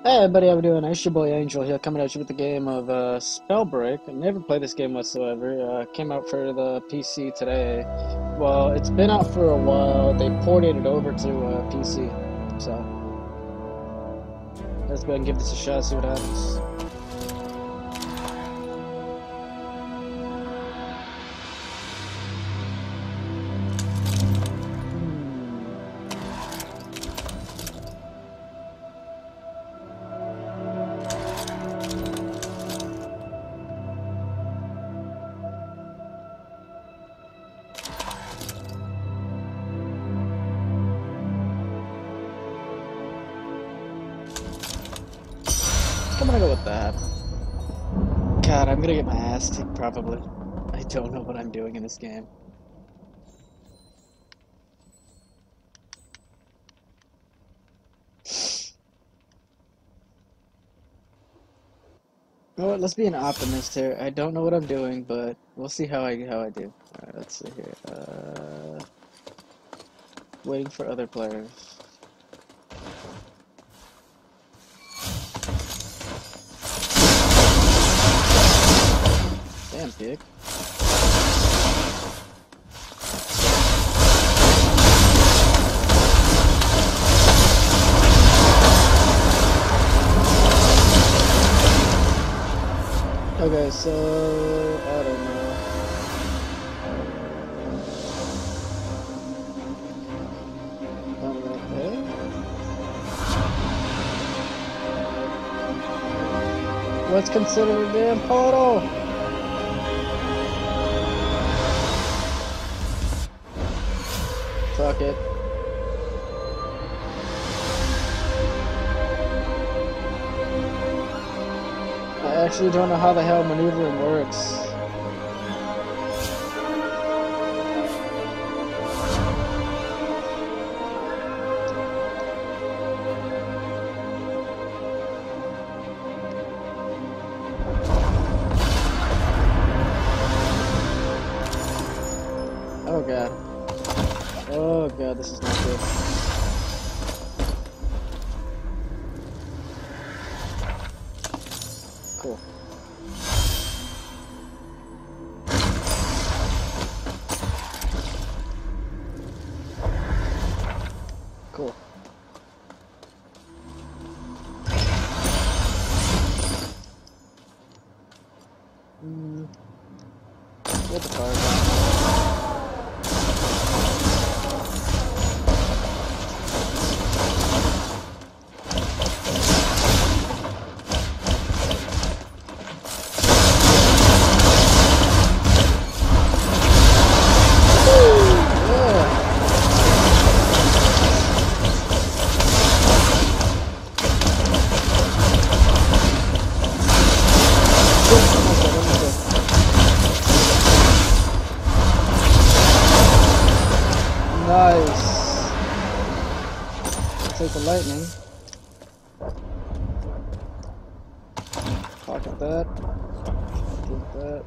Hey everybody, how we doing? It's your boy Angel here, coming at you with the game of Spellbreak. I never played this game whatsoever. Came out for the PC today. Well, it's been out for a while. They ported it over to PC. So, let's go ahead and give this a shot, see what happens. I'm gonna go with that. God, I'm gonna get my ass kicked probably. I don't know what I'm doing in this game. You know what? Let's be an optimist here. I don't know what I'm doing, but we'll see how I do. All right, let's see here. Waiting for other players. Damn, pig. Okay, so I don't know. Okay. What's considered a damn portal? Fuck it. I actually don't know how the hell maneuvering works. Oh god. Oh god, this is not good. Cool. Cool. Get the fire down. Nice. Take the lightning. Pocket that. Get that.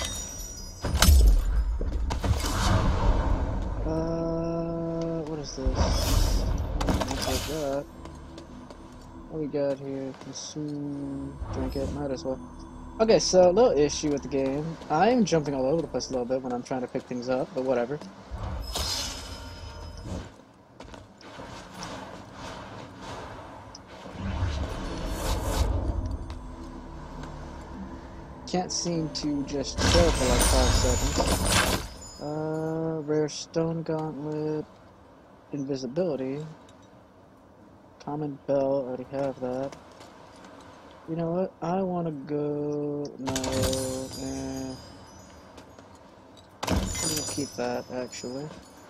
What is this? I'll take that. What we got here? Consume. Drink it. Might as well. Okay, so a little issue with the game. I'm jumping all over the place a little bit when I'm trying to pick things up, but whatever. Can't seem to just chill for like 5 seconds. Rare stone gauntlet, invisibility, common bell, already have that. You know what? I want to go. No, I'm gonna keep that actually.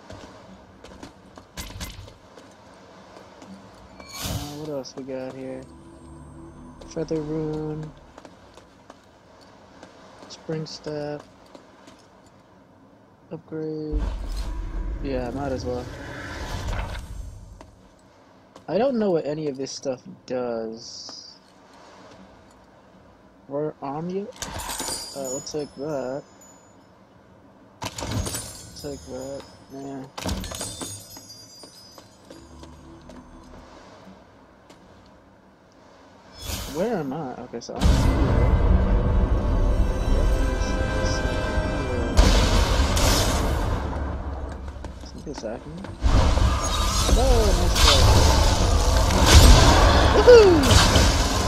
What else we got here? Feather rune. Spring staff. Upgrade. Yeah, might as well. I don't know what any of this stuff does. Rare amulet? We'll take that. Take that. Nah. Where am I? Okay, so I'm here. Something second. Oh, nice play. Woohoo!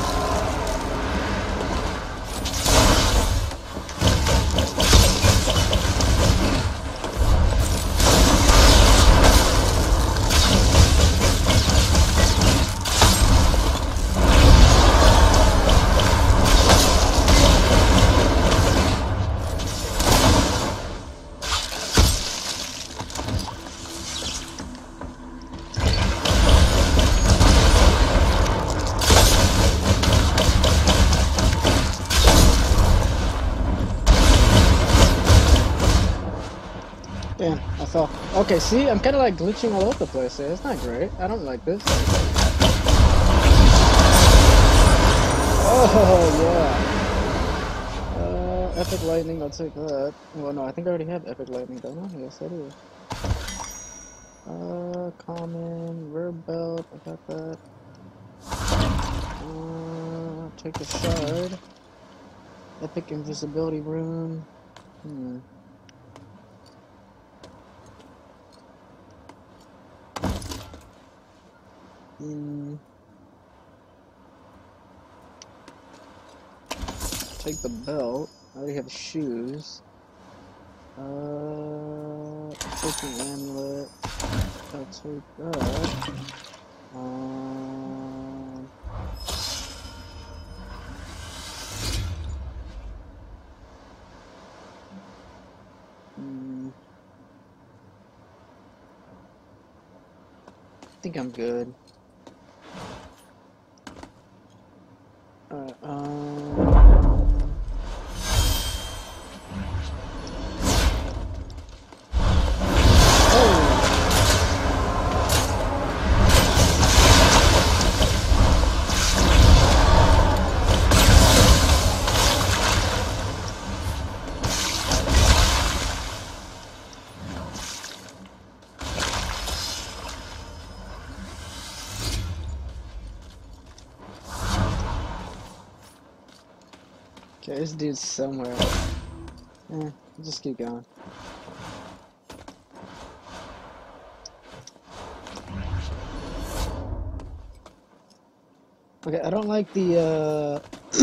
Damn, I fell. Okay, see, I'm kind of like glitching all over the place here. It's not great. I don't like this. Oh, yeah. Epic lightning, I'll take that. Well, no, I think I already have epic lightning, don't I? Yes, I do. Common, rare belt, I got that. Take the shard. Epic invisibility rune. Take the belt. I already have shoes. Take the amulet. I'll take that. I think I'm good. Okay, this dude's somewhere. Just keep going. Okay, I don't like the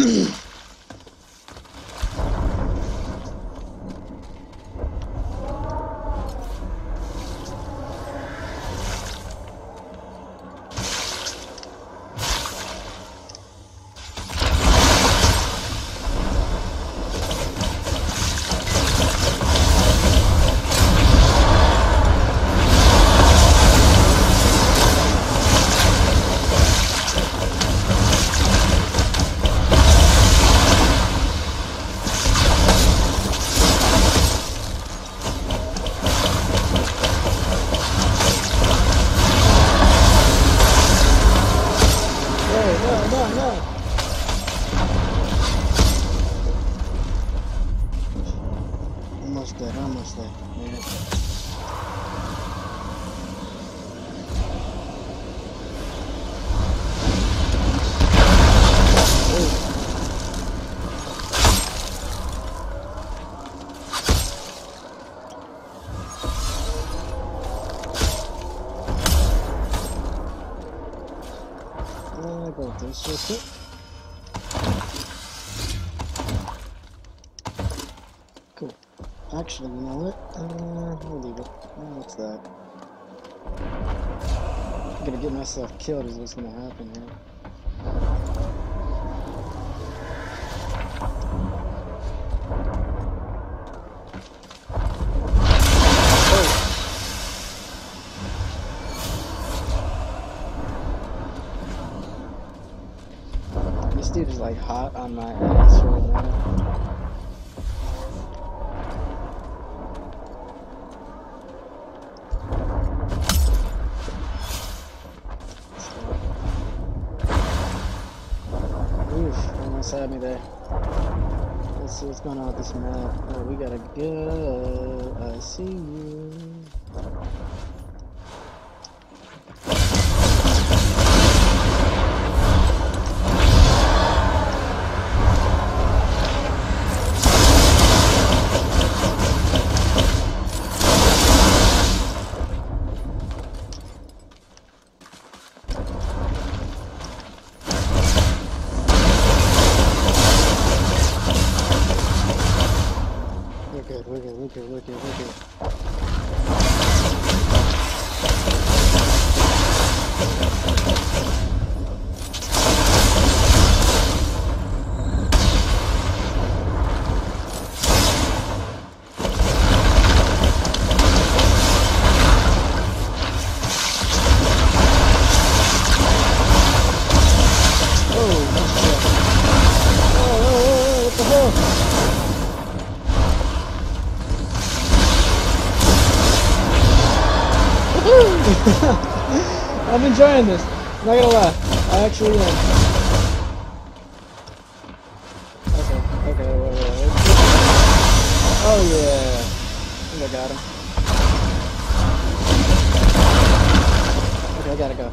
Almost there. Yeah. I got this real quick. Cool. Actually, you know what? We'll leave it. What's that? I'm gonna get myself killed is what's gonna happen here. This dude is like hot on my ass right now. Almost had me there. Let's see what's going on with this map. Oh, we gotta go. I see you. enjoying this. I'm not gonna lie. I actually am. Okay, wait. Oh yeah. I think I got him. Okay, I gotta go.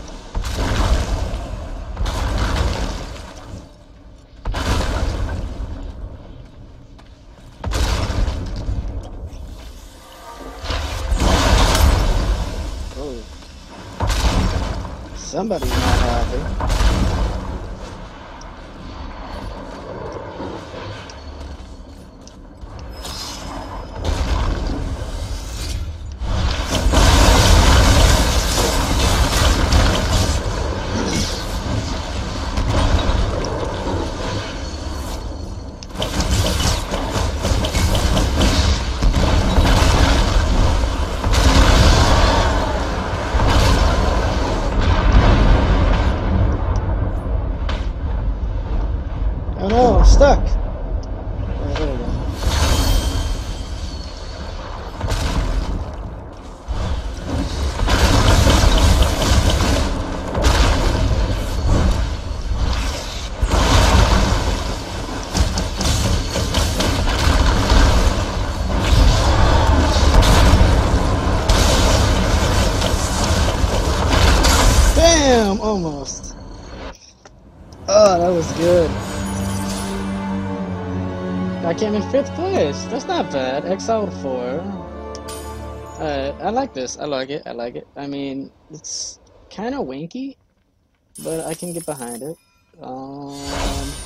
Oh. Somebody's not happy. Oh no, I'm stuck! Oh, there we go. Damn! Almost. Oh, that was good. I came in 5th place. That's not bad. Exiled 4. I like this. I like it. I mean, it's kind of wanky, but I can get behind it.